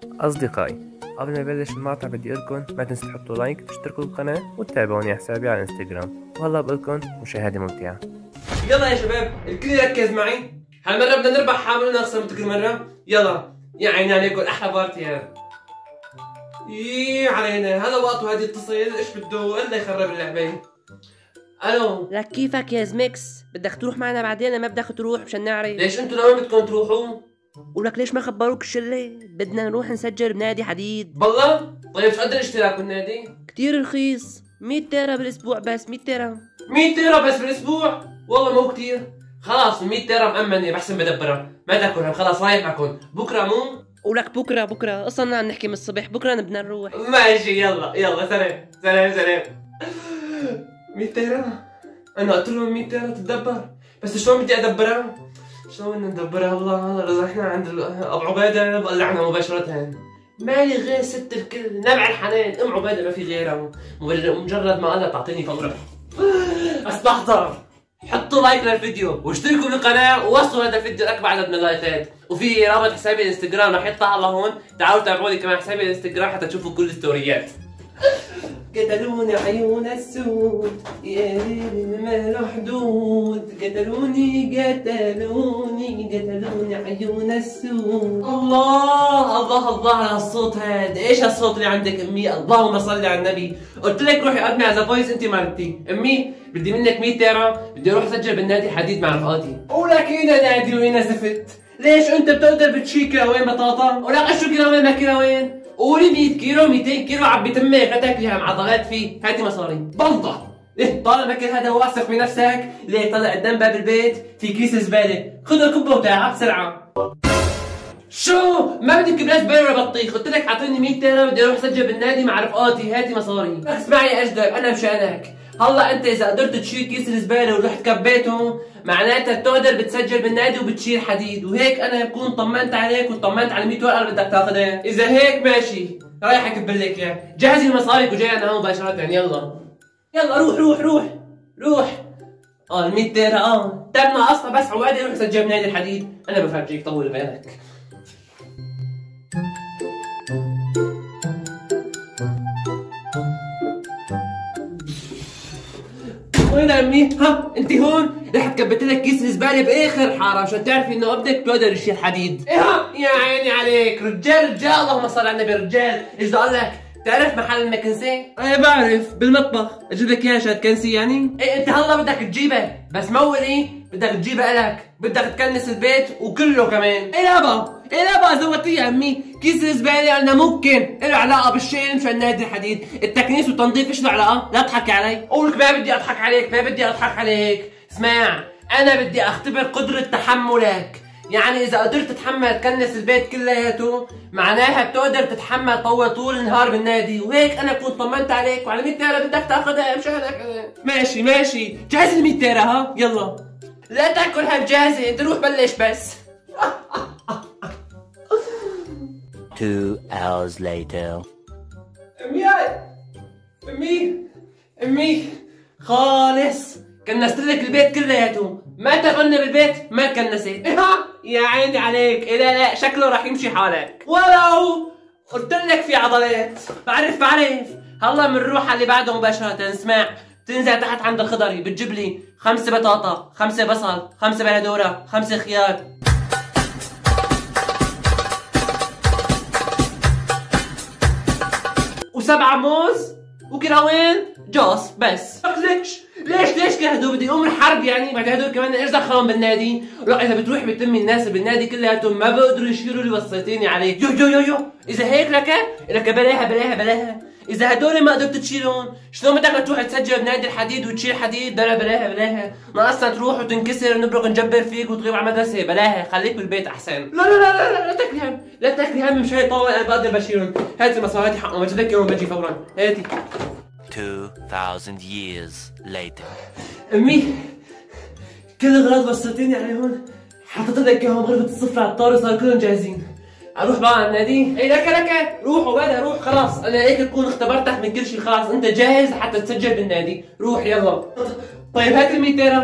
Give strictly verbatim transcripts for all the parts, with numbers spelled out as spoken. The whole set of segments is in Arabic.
أصدقائي، قبل ما نبلش المقطع بدي أقولكم ما تنسوا تحطوا لايك وتشتركوا بالقناة وتتابعوني على حسابي على الانستغرام، وهلا بقولكم مشاهدة ممتعة. يلا يا شباب الكل يركز معي، هالمرة بدنا نربح حامل ونخسر مثل كل مرة. يلا يا عيني عليكم أحلى بارتي هذا. يي علينا هذا وقت وهذه اتصل ايش بده الا يخرب اللعبة. الو لك كيفك يا زميكس؟ بدك تروح معنا بعدين ما بدك تروح مشان نعرف؟ ليش انتوا لوين بدكم تروحوا؟ ولك ليش ما خبروك الشلة؟ بدنا نروح نسجل بنادي حديد. بالله؟ طيب شو قد الاشتراك بالنادي؟ كتير رخيص، مية تيرا بالاسبوع بس. مية تيرا مية تيرا بس بالاسبوع؟ والله مو كتير. خلاص مية تيرا مأمنة بحسن بدبرها، ما تاكلها خلاص رايح معكم، بكره مو؟ ولك بكره بكره اصلا عم نحكي من الصبح، بكره بدنا نروح. ماشي يلا يلا سلام سلام سلام. مية تيرا؟ انا قلت لهم مية تيرا تتدبر، بس شلون بدي ادبرها؟ شلون بدنا ندبرها؟ الله اذا احنا عند ابو عبيده بقلعنا مباشره. مالي غير ست الكل نبع الحنان، ام عبيده ما في غيرها، مجرد ما قالها تعطيني فورا. بس لحظه، حطوا لايك للفيديو واشتركوا بالقناه ووصلوا هذا الفيديو لاكبر عدد من اللايكات، وفي رابط حسابي الانستغرام رح يطلع على هون، تعالوا تابعوني كمان حسابي الانستغرام حتى تشوفوا كل الستوريات. قتلوني عيون السود يا ليل ما له حدود، قتلوني قتلوني قتلوني عيون السود. الله الله الله على هالصوت هذا، ايش هالصوت اللي عندك امي؟ اللهم صل على النبي. قلت لك روحي قدمي على ذا فويس انت ما بدي. امي بدي منك مية تيرا، بدي اروح اسجل بالنادي حديد مع رفقاتي. ولك هنا نادي وهنا زفت، ليش انت بتقدر بتشيل كيلوين بطاطا؟ ولك شو كيلوين ما كيلوين؟ قولي مية كيلو ميتين كيلو عبي تمك لا تاكليها مع ضغط فيه، هاتي مصاري. بلطة ليه طالما كل هذا واثق بنفسك، ليه طلع قدام باب البيت في كيس زبالة، خذ الكبة وتعال بسرعة. شو؟ ما بدك كبريت زبالة ولا بطيخ، قلت لك اعطيني مية تيرا بدي اروح اسجل بالنادي مع رفقاتي، هاتي مصاري. اسمعي يا اجدب انا مشانك، هلا انت اذا قدرت تشيل كيس الزبالة ورحت كبيته معناتها بتقدر بتسجل بالنادي وبتشيل حديد، وهيك انا بكون طمنت عليك وطمنت على مية ورقه اللي بدك تاخذها. اذا هيك ماشي رايح اكب لك اياه، جهزي مصاريك وجاي انا هون مباشره. يلا يلا روح روح روح روح. اه ال مية تيرا اه تمنا اصلا، بس عوادي روح سجل بنادي الحديد، انا بفرجيك طول بالك. وين امي؟ ها انت هون؟ رحت كبت لك كيس الزباله باخر حاره عشان تعرفي انه ابنك بيقدر يشيل حديد. ايه يا عيني عليك، رجال رجال اللهم صل على النبي رجال. ايش بدي اقول لك؟ تعرف محل المكنسه؟ ايه بعرف بالمطبخ، اجيب لك اياها عشان تكنسي يعني؟ ايه انت هلا بدك تجيبها، بس مول ايه؟ بدك تجيبها لك، بدك تكنس البيت وكله كمان. ايه لابا؟ ايه لابا زودتي يا امي؟ كيس الزباله انا ممكن له علاقه بالشيء مشان نادي الحديد، التكنيس والتنظيف ايش له علاقه؟ لا تضحكي علي. قولك ما بدي اضحك عليك، ما بدي اضحك عليك. اسمع انا بدي اختبر قدره تحملك، يعني اذا قدرت تتحمل تكنس البيت كلياته معناها بتقدر تتحمل طول طول النهار بالنادي، وهيك انا كنت طمنت عليك وعلى مية تيرا بدك تاخذها مشانك. ماشي ماشي جهز ال مية تيرا ها يلا. لا تاكلها بجاهزه، انت روح بلش بس. Two hours later. امي امي امي خالص كنست لك البيت كلياته، ما تغنى بالبيت ما كنست. يا عيني عليك. لا لا شكله راح يمشي حالك، ولو قلت لك في عضلات. بعرف بعرف. هلا بنروح على اللي بعده مباشرة. اسمع بتنزل تحت عند الخضري بتجيب لي خمسة بطاطا، خمسة بصل، خمسة بندورة، خمسة خيار، وسبعة موز وكيلوين جوز بس. ليش؟ ليش ليش كل هدول بدي اقوم الحرب يعني؟ بعد هدول كمان ايش دخلهم بالنادي؟ لا اذا بتروح بتمي الناس بالنادي كلياتهم ما بقدروا يشيلوا اللي وصيتيني عليه. يو يو يو يو اذا هيك لك لك بلاها بلاها بلاها. اذا هدول ما قدرت تشيلهم شلون بدك تروح تسجل بنادي الحديد وتشيل حديد؟ بلا بلاها بلاها، ما اصلا تروح وتنكسر ونبرق نجبر فيك وتغيب على المدرسه. بلاها خليك بالبيت احسن. لا لا لا لا لا, لا تاكلي هم، لا تاكلي هم مش هيطول انا بقدر بشيلهم. هاتي المصاري هاتي حقهم بجيب لك اياهم بجي فورا. هاتي. Two thousand years later. امي كل الاغراض وصلتيني عليهم، حطيت لك اياهم غرفه الصفر على الطاوله صار كلهم جاهزين. اروح بقى على النادي؟ اي لك لك روح وبدا روح خلاص، انا هيك بكون اختبرتك من كل شيء خلاص، انت جاهز حتى تسجل بالنادي، روح يلا. طيب هات ال مية تيرا.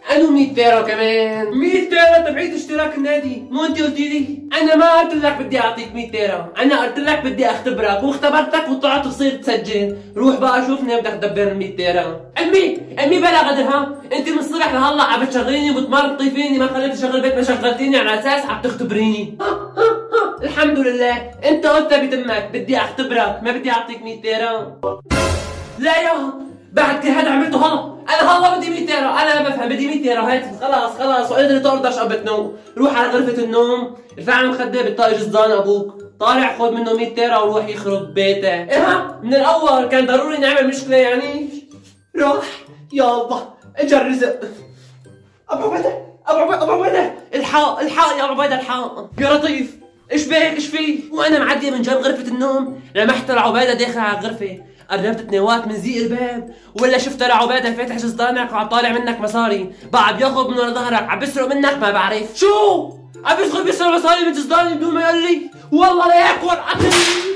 انو مية تيرا كمان. مية تيرا تبعيد اشتراك النادي، مو انت قلتي لي؟ انا ما قلت لك بدي اعطيك مية تيرا، انا قلت لك بدي اختبرك واختبرتك وطلعت تصير تسجل. روح بقى شوفني بدك تدبر ال مية تيرا. امي امي بلا غدر ها، انت من الصبح لهلا عم بتشغليني وبتمرطي فيني، ما خليتي شغل بيت، ما شغلتيني على اساس عم تختبريني. ها ها ها الحمد لله، انت قلت بتمك بدي اختبرك، ما بدي اعطيك مية تيرا. لا يا بعد كل هذا عملته هلا، انا هلا بدي مية تيرا، انا ما بفهم، بدي مية تيرا هات خلاص خلاص، وقدر تقدرش قبل النوم، روح على غرفة النوم، ارفع المخدة بتطاقي جزدان ابوك، طالع خذ منه مية تيرا وروح يخرب بيته. ايه من الاول كان ضروري نعمل مشكلة يعني؟ روح يابا اجا الرزق. ابو عبيدة ابو عبيدة ابو عبيدة الحق الحق يا ابو عبيدة الحق. يا لطيف ايش بك ايش في؟ وانا معدية من جنب غرفة النوم لمحت العبيدة داخل على الغرفة، قربت تناوات من زيق الباب ولا شفت العبيدة فاتح جزدانك وعم طالع منك مصاري، بقى عم ياخذ من ورا ظهرك عم بيسرق منك ما بعرف شو؟ عم بيدخل بيسرق مصاري من جزداني بدون ما يقول لي؟ والله لا ياك ورقتي.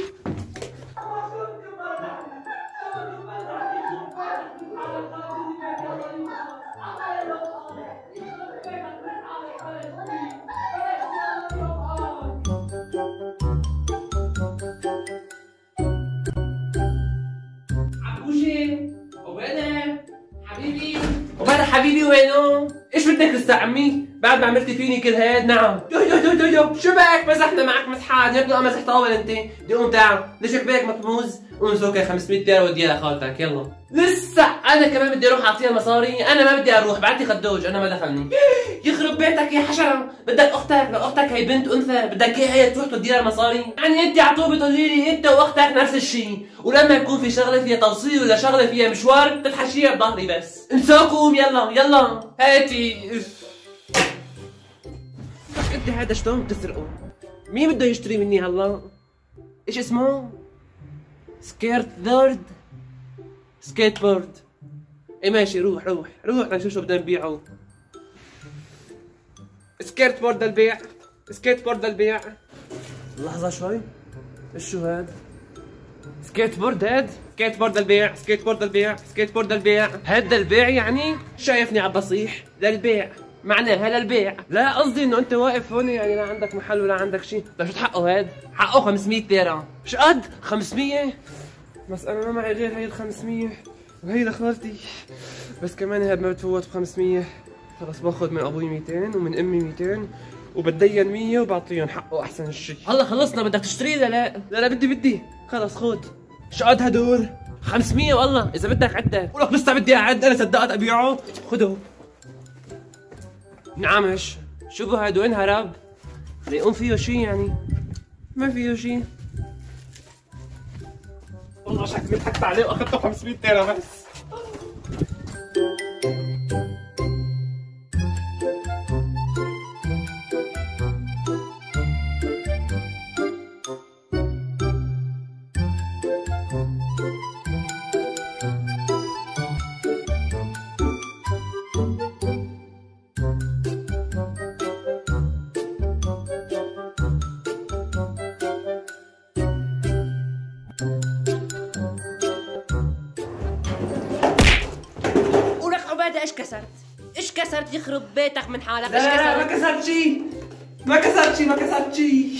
حبيبي وبعد حبيبي وينو؟ ايش بدك لسه عمي؟ بعد ما عملتي فيني كل هاد؟ نعم. يو يو يو يو يو شو بك؟ مزحنا معك مسحات، يا ابني مزح طاول انت، بدي قوم تعال، ليش بك مطموز؟ قوم سوكي خمسمية تيرا وديها لخالتك يلا. لسه انا كمان بدي اروح اعطيها المصاري، انا ما بدي اروح، بعتي خدوج انا ما دخلني. يخرب بيتك يا حشره، بدك اختك، لو اختك هي بنت انثى بدك اياها هي تروح تديها المصاري؟ يعني انت على طول بتقولي لي انت واختك نفس الشيء، ولما يكون في شغله فيها توصيل ولا شغله فيها مشوار بتتحشيها بظهري بس. امسكوا قوم يلا يلا هاتي. انت هذا شلون بتسرقه؟ مين بده يشتري مني هلا؟ ايش اسمه؟ سكيرت بورد؟ سكيت بورد. ايه ماشي روح روح روح لنشوف شو بدنا نبيعه. سكيرت بورد للبيع، سكيت بورد للبيع. لحظة شوي، ايش شو هاد؟ سكيت بورد هاد؟ سكيت بورد للبيع، سكيت بورد للبيع، سكيت بورد للبيع، هاد للبيع يعني؟ شايفني عم بصيح؟ للبيع، معناها للبيع، لا قصدي انه انت واقف هون يعني لا عندك محل ولا عندك شيء، طيب شو حقه هاد؟ حقه خمسمية تيرا، ايش قد؟ خمسمية؟ بس انا ما معي غير هي ال خمسمية وهي لخالتي، بس كمان هاد ما بتفوت ب خمسمية، خلص باخذ من ابوي ميتين ومن امي ميتين وبتدين مية وبعطيهم حقه احسن شيء. هلا خلصنا بدك تشتري لا لا؟ لا لا بدي بدي، خلص خذ. شو قد هدول؟ خمسمية والله، إذا بدك عدة، ولك لسه بدي أعد أنا صدقت أبيعه، خده. نعمش، شو بهاد وين هرب؟ ليقوم فيه شي يعني؟ ما فيه شي. والله شكلي ضحكت عليه وأخذته خمسمية تيرا بس. ايش كسرت؟ ايش كسرت يخرب بيتك من حالك؟ لا لا لا ما كسرت شيء، ما كسرت شيء، ما كسرت شيء.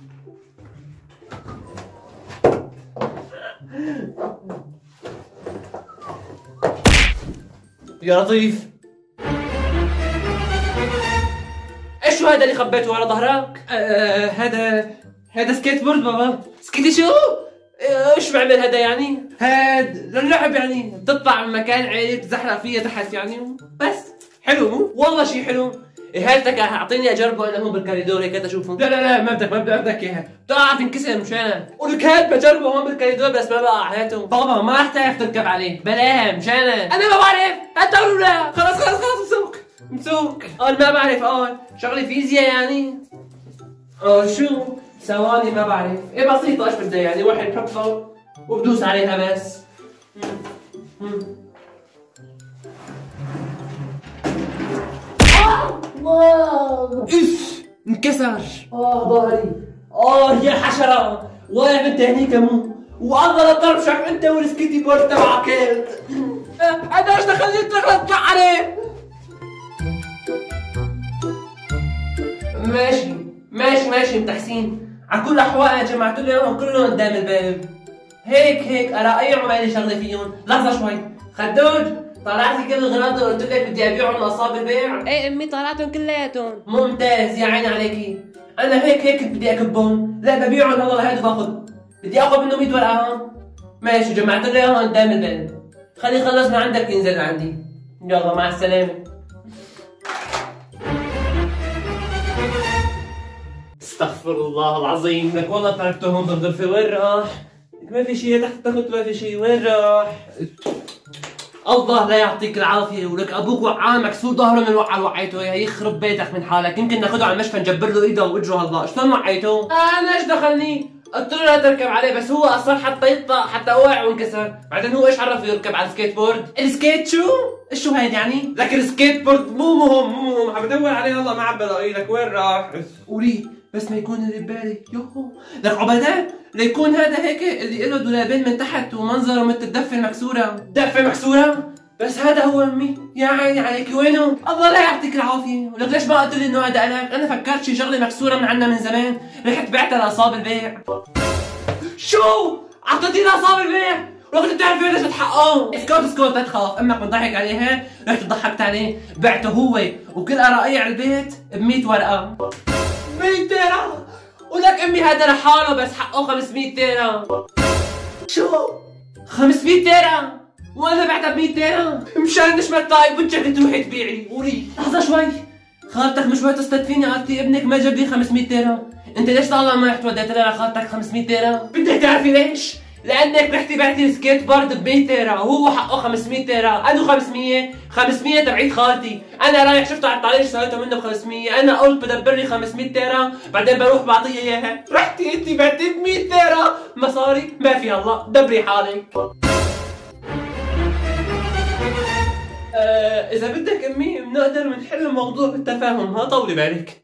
يا لطيف ايش هذا اللي خبيته على ظهرك؟ آه هذا هذا سكيت بورد بابا. سكيتي شو؟ ايش بعمل هذا يعني؟ هاد للعب يعني، بتطلع من مكان عالي بتزحلق فيها تحت يعني، بس حلو مو؟ والله شيء حلو. إيه هاتك اعطيني اجربه انا هون بالكاريدور هيك تشوفه. لا لا لا ما بدك ما بدك بدك اياها، بتقع تنكسر مشانك. ولك هات بجربه هون بالكاريدور بس ما بقع هاته. بابا ما رح تعرف تركب عليه، بلاها مشانك. انا ما بعرف، حتى ولا خلص خلص خلص مسوق مسوق. قال ما بعرف قال، شغلة فيزياء يعني؟ اه شو؟ ثواني ما بعرف، ايه بسيطة ايش بدها يعني، واحد بحطها وبدوس عليها بس. آه واو اف انكسر. اه ظهري، اه يا حشرة، واقف انت هنيك مو، وعضل طرشك انت والسكيتي بورد تبعك. انا ايش دخلني تغلط عليه؟ ماشي ماشي ماشي ام حسين، على كل الاحوال جمعت لهم كلهم قدام الباب. هيك هيك اراقيهم مالي شغله فيهم. لحظه شوي خدوج، طلعتي كل الغراض وقلت لك بدي ابيعهم لاصحاب البيع؟ ايه امي طلعتهم كلياتهم. ممتاز، يا عيني عليكي. انا هيك هيك بدي اكبهم، لا ببيعهم هذا لهيدا باخذ، بدي اخذ منه مية ورقه هون. ماشي جمعت لي اياهم قدام الباب، خلي يخلص من عندك ينزل عندي. يلا مع السلامه. استغفر الله العظيم، لك والله تركته هون بالغرفه. وين راح؟ ما في شيء تحت التخت، ما في شيء. وين راح؟ الله لا يعطيك العافيه، ولك ابوك وقعان مكسور ظهره من الوقعه اللي وقعته اياها. يخرب بيتك من حالك، يمكن ناخذه على المشفى نجبر له ايده ووجهه. هلا شلون وقعته؟ انا ايش دخلني؟ قلت له لا تركب عليه، بس هو اصر حتى يطلع حتى وقع وانكسر. بعدين هو ايش عرف يركب على السكيت بورد؟ السكيت شو؟ شو هيد يعني؟ لك السكيت بورد مو مهم مو مهم، عم بدور عليه والله ما عم بلاقيه. لك وين راح؟ قولي بس ما يكون اللي ببالي. يوهو لك عبدان ليكون هذا هيك اللي له دولابين من تحت ومنظره مثل الدفه المكسوره. دفه مكسوره؟ بس هذا هو امي. يا عيني عليكي. وينه؟ الله لا يعطيك العافيه. ولك ليش ما قلت لي انه هذا الك؟ انا فكرت شي شغله مكسوره من عنا من زمان، رحت بعتها لاصحاب البيع. شو؟ اعطيتي لاصحاب البيع؟ ولك بتعرفي ليش تحققوا؟ اسكت اسكت لا تخاف، امك بتضحك عليها، رحت ضحكت عليه، بعته هو وكل قراقيه على البيت ب مية ورقه. مية تيرا؟ ولك امي هذا لحاله بس حقه خمسمية تيرا. شو؟ خمسمية تيرا؟ وانا بعتها ب مية تيرا؟ مشان مش ما تلاقي بوجهك تروحي تبيعي. قولي لحظه شوي، خالتك مش وقت تستدفيني قالتي ابنك ما جاب لي خمسمية تيرا، انت ليش طالع ما رحت وديت لها لخالتك خمسمية تيرا؟ بدك تعرفي ليش؟ لانك رحتي بعتي السكيت بورد ب مية تيرا وهو حقه خمسمية تيرا، انو خمسمية؟ خمسمية تبعيت خالتي، انا رايح شفته على الطريق اشتريته منه ب خمسمية، انا قلت بدبر لي خمسمية تيرا بعدين بروح بعطيه اياها، رحتي انت بعتي ب مية تيرا مصاري ما في. الله دبري حالك. آه اذا بدك امي بنقدر بنحل الموضوع بالتفاهم، ها طولي بالك.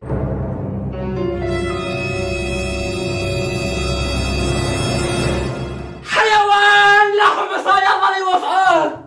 حيوان لحظة يلا يوفقك.